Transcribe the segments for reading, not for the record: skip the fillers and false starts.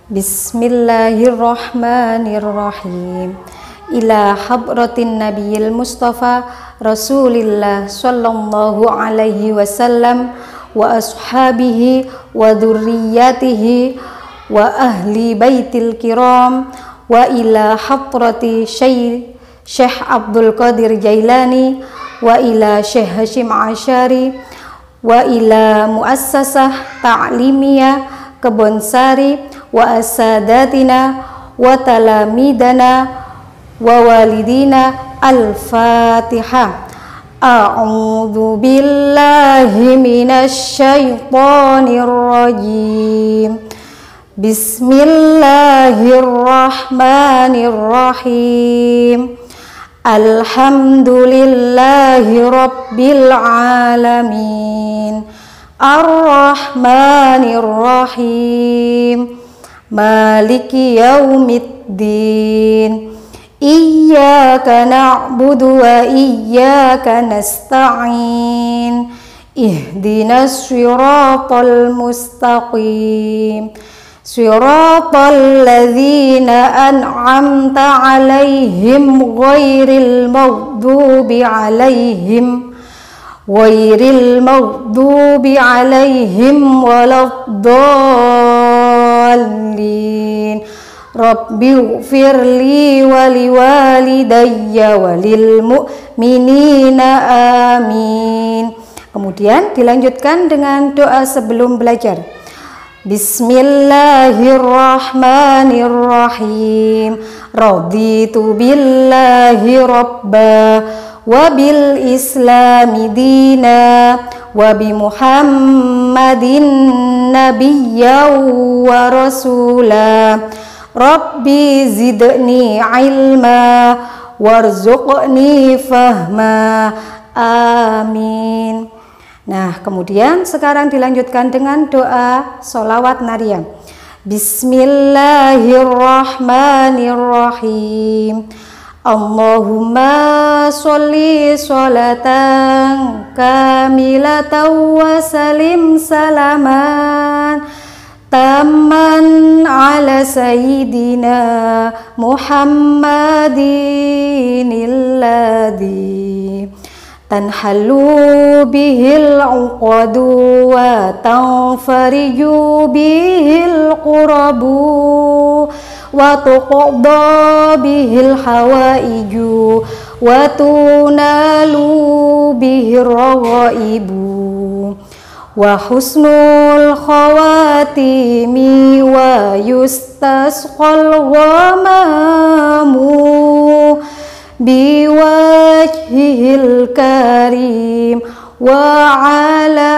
Bismillahirrahmanirrahim. Ila hadratin nabiyil mustafa Rasulillah sallallahu alaihi wasallam wa ashabihi wa dzurriyyatihi wa ahli baitil kiram wa ila hadrati Syekh Abdul Qadir Jailani wa ila Syekh Hashim Asyari wa ila muassasah ta'limiyah Kebonsari wa asadatina wa talamidana wa walidina. Al-Fatihah. A'udzu billahi minasy syaithanir rajim. Bismillahirrahmanirrahim. Alhamdulillahi rabbil alamin. Ar-Rahmanir-Rahim. Maliki yaumiddin. Iyyaka na'budu wa iyyaka nasta'in. Ihdinas siratal mustaqim. Siratal ladzina an'amta 'alaihim ghairil maghdubi 'alaihim waladdallin. Rabbighfirli wa liwalidayya walil mu'minina amin. Kemudian dilanjutkan dengan doa sebelum belajar. Bismillahirrahmanirrahim. Raditu billahi rabba wa bil islami dina wa bi muhammadin nabiyyan wa rasula. Rabbi zidni ilma warzuqni fahma. Amin. Nah, kemudian sekarang dilanjutkan dengan doa sholawat nariyah. Bismillahirrahmanirrahim. Allahumma sholli sholatan kamilatan wa salim salaman tamman ala sayyidina Muhammadin alladhi tanhalu bihil uqadu wa tanfariju bihil qurabu wa tuqadda bihil hawaiju wa tunalu bihir raghaibu wa husnul khawatimi wa yustasqal ghamamu biwajhihil karim wa ala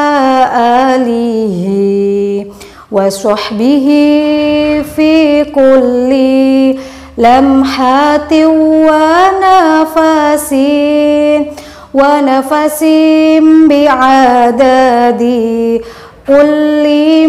alihi wa sahbihi fi kulli lamhatin wa nafasin bi'adadi kulli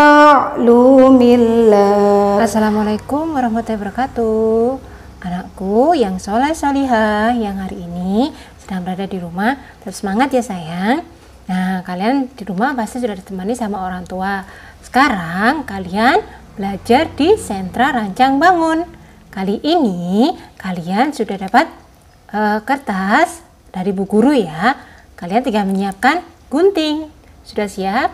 ma'lumillah. Assalamualaikum warahmatullahi wabarakatuh. Anakku yang soleh solihah yang hari ini sedang berada di rumah, tetap semangat ya sayang. Nah, kalian di rumah pasti sudah ditemani sama orang tua. Sekarang kalian belajar di Sentra Rancang Bangun. Kali ini kalian sudah dapat kertas dari Bu Guru ya. Kalian tinggal menyiapkan gunting. Sudah siap?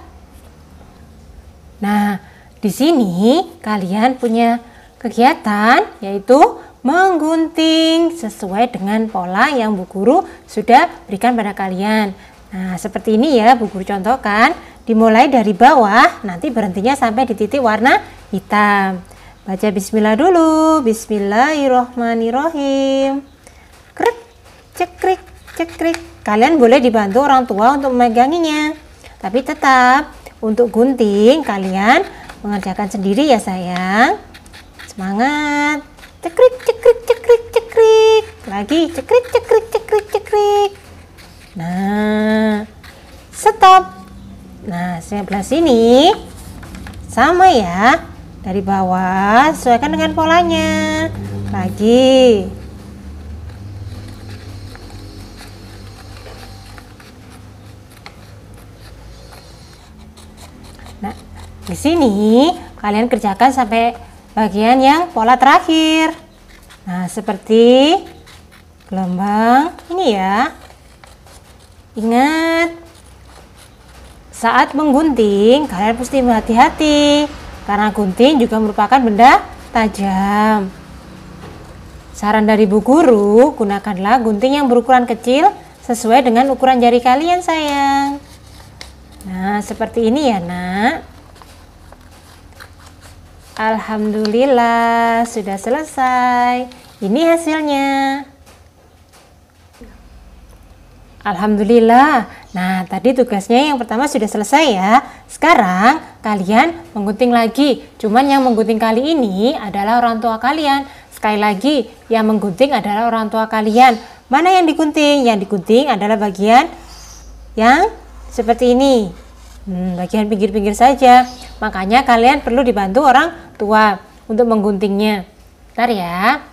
Nah, di sini kalian punya kegiatan yaitu menggunting sesuai dengan pola yang Bu Guru sudah berikan pada kalian. Nah, seperti ini ya Bu Guru contohkan. Dimulai dari bawah, nanti berhentinya sampai di titik warna hitam. Baca bismillah dulu. Bismillahirrahmanirrahim. Krek, cekrik, cekrik. Kalian boleh dibantu orang tua untuk memeganginya. Tapi tetap untuk gunting kalian mengerjakan sendiri ya sayang. Semangat. Cekrik, cekrik, cekrik, cekrik. Lagi cekrik, cekrik, cekrik, cekrik. Nah, stop. Nah, sebelah sini sama ya. Dari bawah sesuaikan dengan polanya. Lagi. Nah, di sini kalian kerjakan sampai bagian yang pola terakhir. Nah, seperti gelombang ini ya. Ingat, saat menggunting kalian mesti hati-hati karena gunting juga merupakan benda tajam. Saran dari Bu Guru, gunakanlah gunting yang berukuran kecil sesuai dengan ukuran jari kalian sayang. Nah, seperti ini ya nak. Alhamdulillah sudah selesai. Ini hasilnya. Alhamdulillah. Nah, tadi tugasnya yang pertama sudah selesai ya. Sekarang kalian menggunting lagi. Cuman yang menggunting kali ini adalah orang tua kalian. Sekali lagi, yang menggunting adalah orang tua kalian. Mana yang digunting? Yang digunting adalah bagian yang seperti ini. Bagian pinggir-pinggir saja. Makanya kalian perlu dibantu orang tua untuk mengguntingnya. Bentar ya.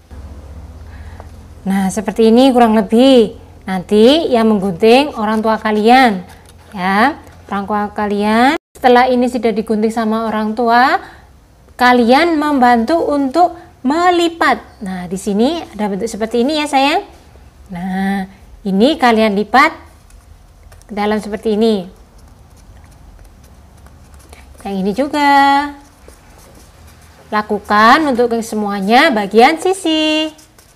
Nah, seperti ini kurang lebih. Nanti yang menggunting orang tua kalian, ya, orang tua kalian. Setelah ini sudah digunting sama orang tua, kalian membantu untuk melipat. Nah, di sini ada bentuk seperti ini ya sayang. Nah, ini kalian lipat ke dalam seperti ini. Yang ini juga. Lakukan untuk semuanya bagian sisi.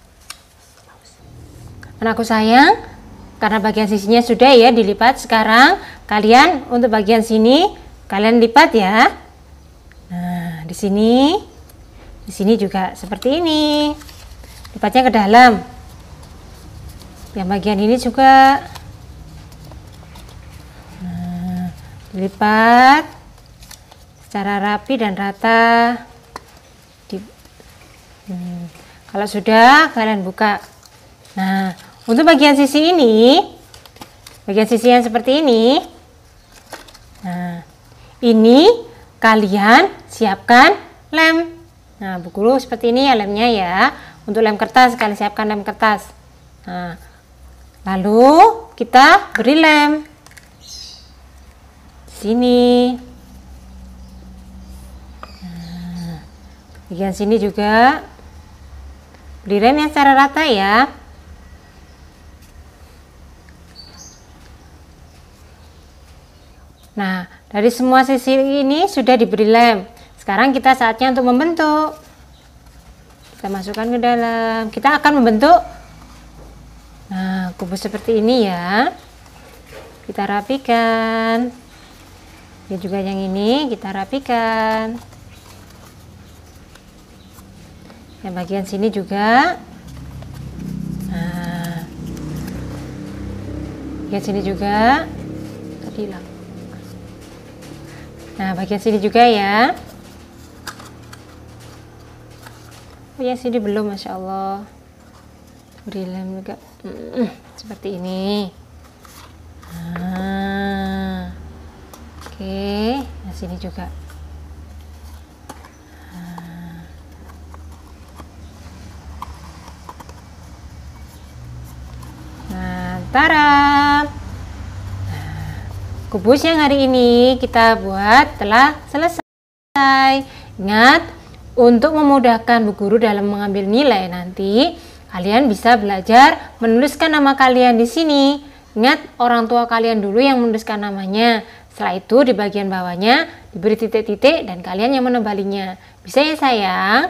Anakku sayang, karena bagian sisinya sudah ya dilipat, sekarang kalian untuk bagian sini kalian lipat ya. Nah, di sini juga seperti ini. Lipatnya ke dalam. Yang bagian ini juga. Nah, dilipat secara rapi dan rata. Kalau sudah, kalian buka. Nah, untuk bagian sisi ini, bagian sisi yang seperti ini, nah, ini kalian siapkan lem. Nah, Bu Guru seperti ini ya lemnya ya. Untuk lem kertas, kalian siapkan lem kertas. Nah, lalu kita beri lem. Sini. Nah, bagian sini juga beri lem yang secara rata ya. Nah, dari semua sisi ini sudah diberi lem. Sekarang kita saatnya untuk membentuk. Kita masukkan ke dalam. Kita akan membentuk, nah, kubus seperti ini ya. Kita rapikan. Ini juga yang ini kita rapikan. Yang bagian sini juga. Nah, bagian sini juga. Tadi hilang. Nah, bagian sini juga ya. Bagian sini belum, Masya Allah. Beri lem juga. Seperti ini. Nah, oke. Nah, sini juga. Nah, tara. Kubus yang hari ini kita buat telah selesai. Ingat, untuk memudahkan Bu Guru dalam mengambil nilai nanti, kalian bisa belajar menuliskan nama kalian di sini. Ingat, orang tua kalian dulu yang menuliskan namanya. Setelah itu di bagian bawahnya diberi titik-titik dan kalian yang menebalinya. Bisa ya sayang?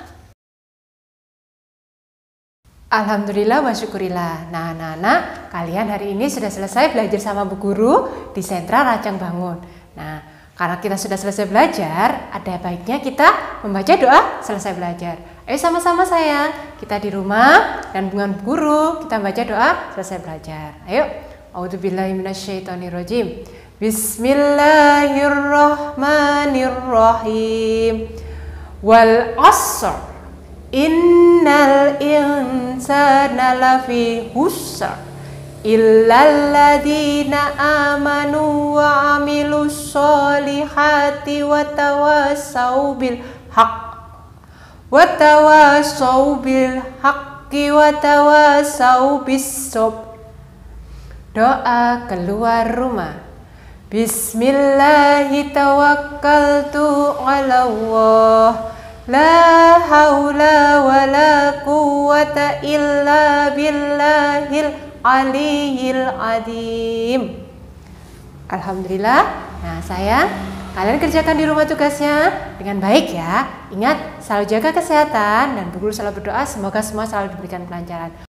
Alhamdulillah wa syukurillah. Nah anak-anak, kalian hari ini sudah selesai belajar sama Bu Guru di Sentra Rancang Bangun. Nah, karena kita sudah selesai belajar, ada baiknya kita membaca doa selesai belajar. Ayo sama-sama sayang, kita di rumah dan dengan Bu Guru kita baca doa selesai belajar. Ayo, a'udzubillahi minasyaitonirrajim. Bismillahirrahmanirrahim. Wal 'asr. Innal insana lafi husr illal ladzina amanu wa amilus solihati wa tawassau bil haqqi wa tawassau bis sabr. Doa keluar rumah. Bismillahi tawakkaltu ala Allah. La haula wa la quwwata illa billahil aliyil adim. Alhamdulillah. Nah sayang, kalian kerjakan di rumah tugasnya dengan baik ya. Ingat, selalu jaga kesehatan dan berguru selalu berdoa semoga semua selalu diberikan kelancaran.